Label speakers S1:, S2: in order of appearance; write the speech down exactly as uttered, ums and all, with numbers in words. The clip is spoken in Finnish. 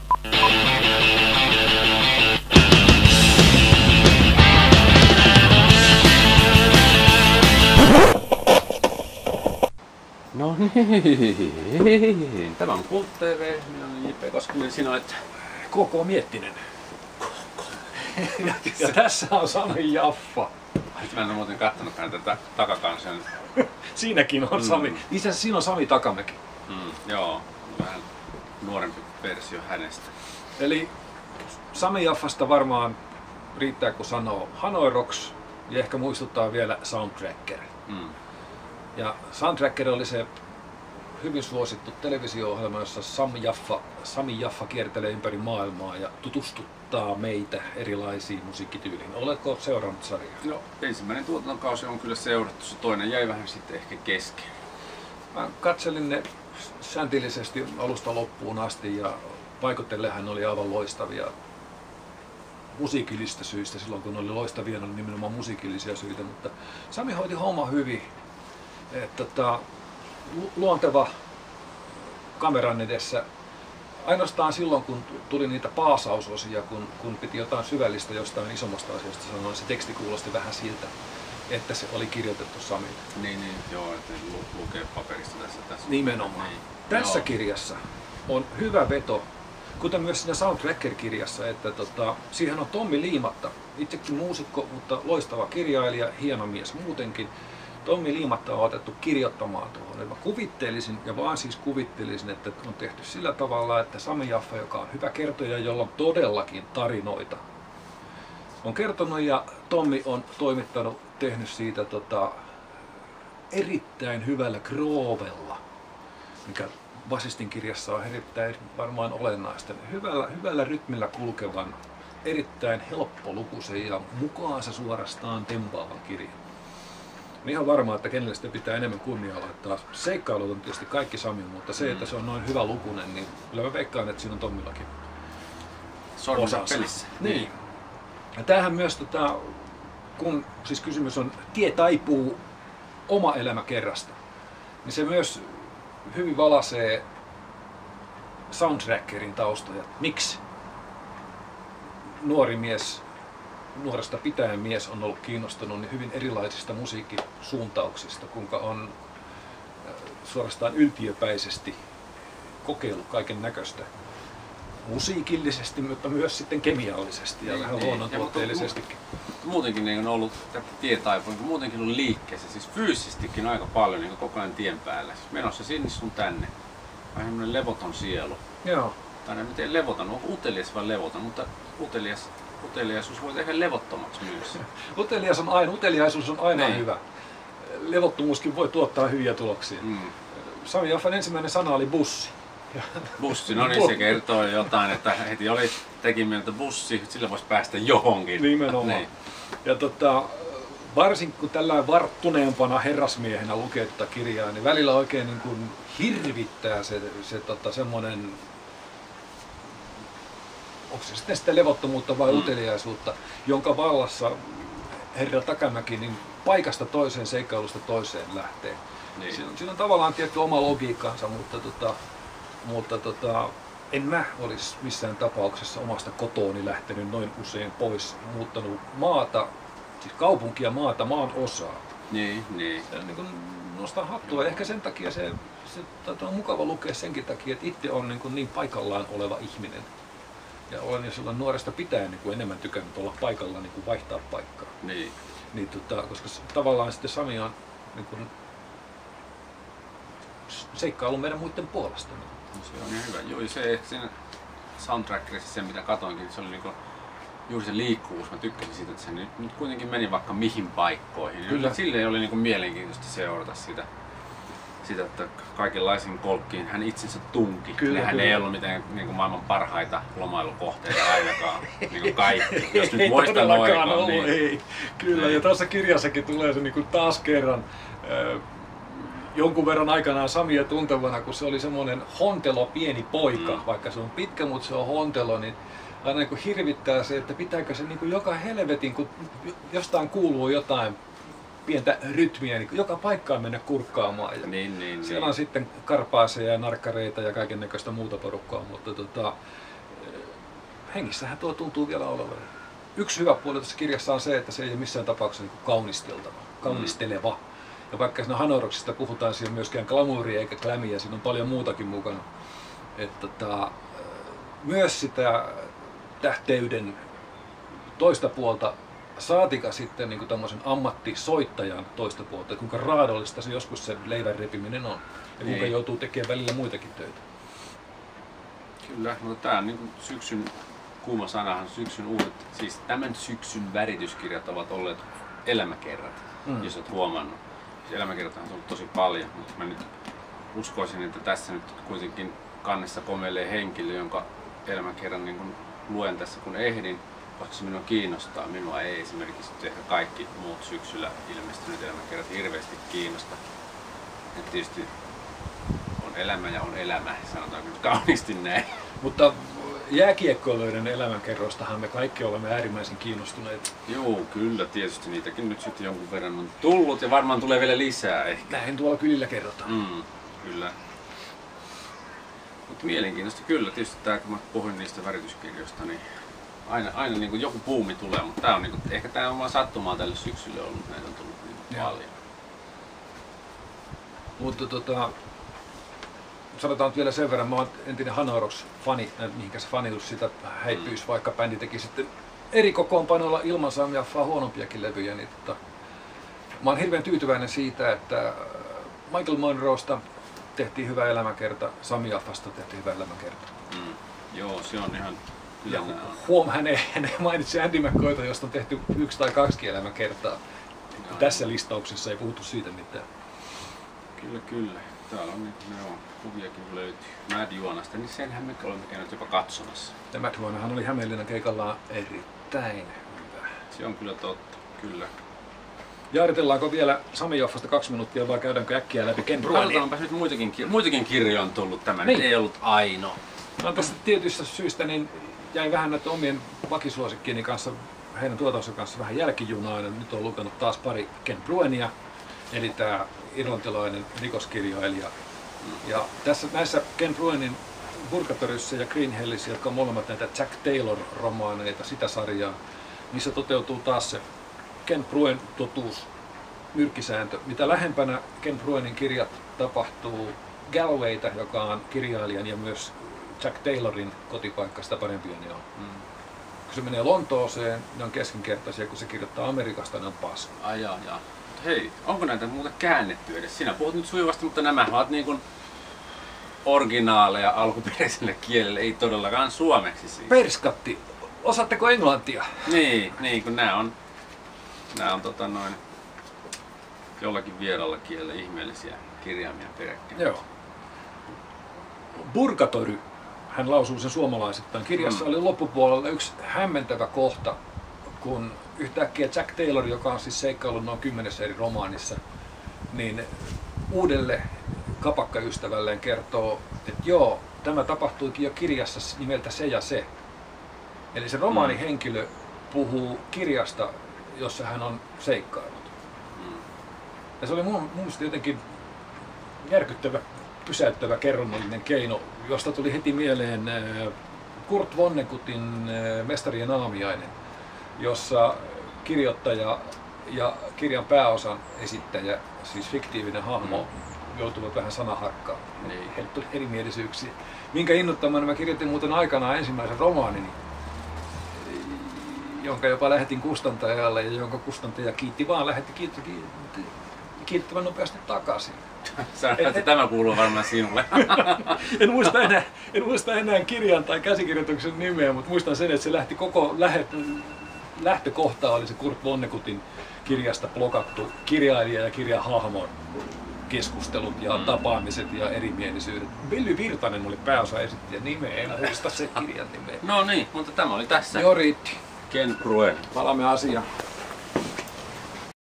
S1: No niin, tämä on Kult T V, minä olen J P Koskinen, sinä olet
S2: K K Miettinen. Ja tässä on Sami Jaffa.
S1: Mä en ole muuten kattonutkaan tätä takakansia.
S2: Siinäkin on Sami.
S1: Mm.
S2: Itse asiassa siinä on Sami Takamäki.
S1: Mm, joo, vähän nuorempi versio hänestä.
S2: Eli Sami Jaffasta varmaan riittää kun sanoo Hanoi Rocks ja ehkä muistuttaa vielä Soundtracker.
S1: Mm.
S2: Ja Soundtracker oli se hyvin suosittu televisio-ohjelma, jossa Sami Jaffa, Sami Jaffa kiertelee ympäri maailmaa ja tutustuttaa meitä erilaisiin musiikkityyliin. Oletko seurannut sarjaa?
S1: No, ensimmäinen tuotantokausi on kyllä seurattu, se toinen jäi vähän sitten ehkä kesken.
S2: Mä katselin ne säntillisesti alusta loppuun asti ja vaikuttelehan oli aivan loistavia musiikillisista syistä. Silloin kun ne oli loistavia, ne oli nimenomaan musiikillisia syitä, mutta Sami hoiti homma hyvin. Että tota, luonteva kameran edessä. Ainoastaan silloin, kun tuli niitä paasausosia, kun, kun piti jotain syvällistä jostain isommasta asiasta sanoa, niin se teksti kuulosti vähän siltä, että se oli kirjoitettu Samille.
S1: Niin, niin, joo, että lu- lukee paperista tässä. tässä.
S2: Nimenomaan.
S1: Niin.
S2: Tässä
S1: Joo.
S2: kirjassa on hyvä veto, kuten myös siinä Soundtracker-kirjassa, että tota, siihen on Tommi Liimatta, itsekin muusikko, mutta loistava kirjailija, hieno mies muutenkin. Tommi Liimatta on otettu kirjoittamaan tuohon. Mä kuvittelisin, ja vaan siis kuvittelisin, että on tehty sillä tavalla, että Sami Jaffa, joka on hyvä kertoja, jolla on todellakin tarinoita, on kertonut ja Tommi on toimittanut, tehnyt siitä tota, erittäin hyvällä groovella, mikä basistin kirjassa on erittäin varmaan olennaista. Hyvällä, hyvällä rytmillä kulkevan, erittäin helppolukuisen ja mukaansa suorastaan tempaavan kirjan. On ihan varmaa, että kenelle sitä pitää enemmän kunniaa laittaa. Seikkailut on tietysti kaikki Sami, mutta se, että se on noin hyvä lukunen, niin kyllä mä veikkaan, että siinä on Tommillakin
S1: Sormensa pelissä.
S2: Niin. Ja tämähän myös, tota, kun siis kysymys on tie taipuu oma elämä kerrasta, niin se myös hyvin valaisee Soundtrackerin taustoja. Miksi nuori mies, nuoresta pitäen mies on ollut kiinnostunut niin hyvin erilaisista musiikkisuuntauksista, kuinka on suorastaan yltiöpäisesti kokeillut kaiken näköistä. Musiikillisesti, mutta myös sitten kemiallisesti ja niin, vähän luonnontuotteellisestikin.
S1: Muutenkin niin on ollut tietaipu, niin muutenkin on liikkeessä, siis fyysisestikin aika paljon niin koko ajan tien päällä. Siis menossa sinne sun tänne. Vähän semmoinen levoton sielu.
S2: Joo.
S1: Tai en tiedä levoton, onko utelias vai levoton, mutta utelias, uteliaisuus voi tehdä levottomaksi myös.
S2: Utelias on aina, uteliaisuus on aina
S1: niin.
S2: hyvä. Levottomuuskin voi tuottaa hyviä tuloksia. Mm. Sami Jaffan ensimmäinen sana oli bussi.
S1: Bussi, no niin se kertoo jotain, että heti oli teki mieltä bussi, sillä voisi päästä johonkin.
S2: Nimenomaan. Niin. Ja tota, varsinkin kun tällainen varttuneempana herrasmiehenä lukee tätä kirjaa, niin välillä oikein niin kuin hirvittää se, se tota, semmoinen, onko se sitten sitä levottomuutta vai mm. uteliaisuutta, jonka vallassa herra Takamäki niin paikasta toiseen, seikkailusta toiseen lähtee. Niin. Siinä, on, siinä on tavallaan tietty oma logiikkansa, mutta tota, Mutta tota, en mä olisi missään tapauksessa omasta kotooni lähtenyt noin usein pois, muuttanut maata, siis kaupunkia, maata, maan osaa.
S1: Niin, niin.
S2: Ja niin kun nostan hattua. Ehkä sen takia se, se tota, on mukava lukea senkin takia, että itse on niin, niin paikallaan oleva ihminen. Ja olen jo silloin nuoresta pitäen niin enemmän tykännyt olla paikalla, niin vaihtaa paikkaa.
S1: Niin.
S2: Niin, tota, koska tavallaan sitten Sami on niin kun, seikkailu meidän muiden puolesta.
S1: Se on ihan hyvä. Joo, se siinä Soundtrackerissa se mitä katoinkin, se oli niinku juuri se liikkuvuus. Mä tykkäsin siitä, että se nyt, nyt kuitenkin meni vaikka mihin paikkoihin. Kyllä. Silleen oli niinku mielenkiintoista seurata sitä, sitä, että kaikenlaisiin kolkkiin hän itsensä tunki. Kyllä, Nehän kyllä. ei ollut mitään niinku maailman parhaita lomailukohteita ainakaan. Niinku kaikki. Jos nyt muistan oikein, niin...
S2: Ei. Kyllä, niin. Ja tuossa kirjassakin tulee se niinku taas kerran äh, jonkun verran aikanaan Samia tuntevana, kun se oli semmoinen hontelo pieni poika, mm. vaikka se on pitkä, mutta se on hontelo, niin aina niin kuin hirvittää se, että pitääkö se niin kuin joka helvetin, kun jostain kuuluu jotain pientä rytmiä, niin joka paikkaan mennä kurkkaamaan. Ja
S1: niin, niin,
S2: siellä
S1: niin.
S2: on sitten karpaaseja ja narkkareita ja kaiken näköistä muuta porukkaa, mutta tota, hengissähän tuo tuntuu vielä olevan. Yksi hyvä puoli tässä kirjassa on se, että se ei ole missään tapauksessa niin kaunisteltava, kaunisteleva. Mm. Ja vaikka siinä Hanoroksista puhutaan, siinä myöskään glamouria eikä glamia, siinä on paljon muutakin mukana. Että, tota, myös sitä tähteyden toista puolta, saatika sitten niin tämmöisen ammattisoittajan toista puolta, kuinka raadollista se joskus se leivän repiminen on. Ja kuinka
S1: Niin.
S2: joutuu tekemään välillä muitakin töitä.
S1: Kyllä, mutta tämä on niin syksyn kuuma sanahan, syksyn uudet, siis tämän syksyn värityskirjat ovat olleet elämäkerrat, mm. jos olet huomannut. Elämäkertoja on ollut tosi paljon, mutta mä nyt uskoisin, että tässä nyt kuitenkin kannessa komeilee henkilö, jonka elämäkerran niin kun luen tässä kun ehdin, koska se minua kiinnostaa. Minua ei esimerkiksi ehkä kaikki muut syksyllä ilmestyneet elämäkerrat hirveästi kiinnosta. Et tietysti on elämä ja on elämä, sanotaanko nyt kauniisti näin.
S2: Mutta jääkiekkoilijoiden elämänkerroistahan me kaikki olemme äärimmäisen kiinnostuneita.
S1: Joo, kyllä tietysti niitäkin nyt sitten jonkun verran on tullut ja varmaan tulee vielä lisää ehkä.
S2: Näin tuolla kylillä kerrotaan.
S1: Mm, kyllä. Mutta mielenkiintoista kyllä, tietysti tää, kun mä puhuin niistä värityskirjoista, niin aina, aina niin kuin joku puumi tulee, mutta tää on niin kuin, ehkä tää on vaan sattumaa tälle syksylle ollut, näitä on tullut niin paljon.
S2: Mutta tota, sanotaan nyt vielä sen verran, mä oon entinen Hanoroks-fani, mihinkä se fanitus sitä häipyisi, mm. vaikka bändi teki sitten eri kokoonpanoilla ilman Sami Jaffaa huonompiakin levyjä, niin tota, mä oon hirveän tyytyväinen siitä, että Michael Monroesta tehtiin hyvä elämäkerta, Sami Jaffasta tehtiin hyvä elämäkerta.
S1: Mm. Joo, se on ihan... Kyllä
S2: ja huom, hän ei, hän ei mainitsi Andy McCoyta, josta on tehty yksi tai kaksi elämäkertaa. No, tässä niin. Listauksessa ei puhuttu siitä mitään.
S1: Kyllä, kyllä. Täällä on, ne on kuviakin löytyy. Mad Juonasta, niin senhän me olemme käyneet jopa katsomassa.
S2: Ja Mad Juonahan oli Hämeenlinnan keikallaan erittäin hyvä.
S1: Se on kyllä totta, kyllä.
S2: Jaaritellaanko vielä Sami Jaffasta kaksi minuuttia vai käydäänkö äkkiä läpi Ken Bruenia?
S1: Katsotaanpa nyt muitakin, muitakin kirjoja on tullut, tämä
S2: niin.
S1: Nyt ei ollut ainoa.
S2: No tästä tietyistä syistä niin jäi vähän näiden omien vakisuosikkieni kanssa, heidän tuotansa kanssa vähän jälkijunaan. Nyt olen lukenut taas pari Ken Bruenia, eli tämä irlantilainen rikoskirjailija. Mm. Ja tässä näissä Ken Bruenin Purgatoryssä ja Green Hellissä, jotka on molemmat näitä Jack Taylor-romaaneita, sitä sarjaa, missä toteutuu taas se Ken Bruen totuus, nyrkkisääntö. Mitä lähempänä Ken Bruenin kirjat tapahtuu Galwayta, joka on kirjailijan ja myös Jack Taylorin kotipaikka, sitä parempia ne on. Mm. Kun se menee Lontooseen, ne on keskinkertaisia, kun se kirjoittaa Amerikasta, ne on paska.
S1: Ai jaa, jaa. Hei, onko näitä muuta käännetty edes? Sinä puhut nyt sujuvasti, mutta nämä ovat niin kuin originaaleja alkuperäiselle kielelle, ei todellakaan suomeksi siis.
S2: Perskatti! Osaatteko englantia?
S1: Niin, niin kun nämä on, nämä on tota noin jollakin vieralla kielellä ihmeellisiä kirjaimia peräkkäin.
S2: Joo. Purgatory, hän lausuu sen suomalaisittain. Kirjassa mm. oli loppupuolella yksi hämmentävä kohta, kun yhtäkkiä Jack Taylor, joka on siis seikkaillut noin kymmenessä eri romaanissa, niin uudelle kapakkaystävälleen kertoo, että joo, tämä tapahtuikin jo kirjassa nimeltä Se ja Se. Eli se romaanihenkilö puhuu kirjasta, jossa hän on seikkailut. Mm. Ja se oli mun, mun mielestä jotenkin järkyttävä, pysäyttävä kerronnallinen keino, josta tuli heti mieleen Kurt Vonneguttin Mestarien aamiainen, jossa kirjoittaja ja kirjan pääosan esittäjä, siis fiktiivinen hahmo, mm. joutuvat vähän sanaharkkaan. Niin. Heille tuli erimielisyyksiä. Minkä innottamana mä kirjoitin muuten aikanaan ensimmäisen romaanini, jonka jopa lähetin kustantajalle ja jonka kustantaja kiitti vaan, lähetti kiitti, kiitti, kiittävän nopeasti takaisin.
S1: Sanoit, että tämä kuuluu varmaan sinulle.
S2: en, muista enää, en muista enää kirjan tai käsikirjoituksen nimeä, mutta muistan sen, että se lähti koko lähet, lähtökohta oli se Kurt Vonnegutin kirjasta blokattu kirjailija ja kirjahahmon keskustelut ja mm. tapaamiset ja erimielisyydet. Villy Virtanen oli pääosa esittäjä nimeä, en muista se kirjan nimeä.
S1: No niin, mutta tämä oli tässä.
S2: Joo, riitti.
S1: Ken Bruen.
S2: Palaamme asiaan.